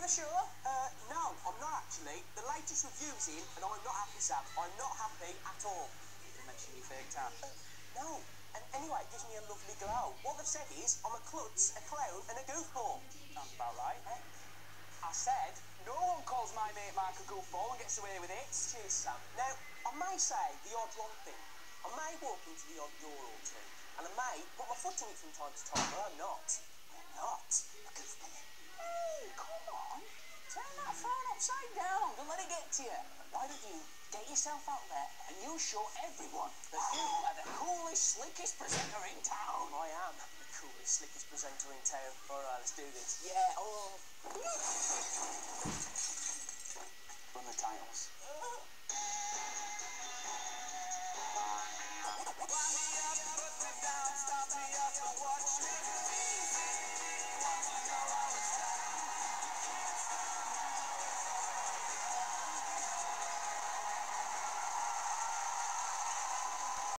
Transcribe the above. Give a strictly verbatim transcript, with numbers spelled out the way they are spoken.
sure? Uh, no, I'm not actually. The latest review's in, and I'm not happy, Sam. I'm not happy at all. Did they mention your fake tan? Uh, no. And anyway, it gives me a lovely glow. What they've said is, I'm a klutz, a clown, and a goofball. Sounds about right. Eh? I said, no one calls my mate Mark a goofball and gets away with it. Cheers, Sam. Now, I may say the odd wrong thing. I may walk into the odd door or two, and I may put my foot in it from time to time, but I'm not. I'm not a goofball. Hey, come on. Turn that phone upside down. Don't let it get to you. Why don't you get yourself out there and you show everyone that you are the coolest, slickest presenter in town. I am the coolest, slickest presenter in town. All right, let's do this. Yeah, oh. Run the titles.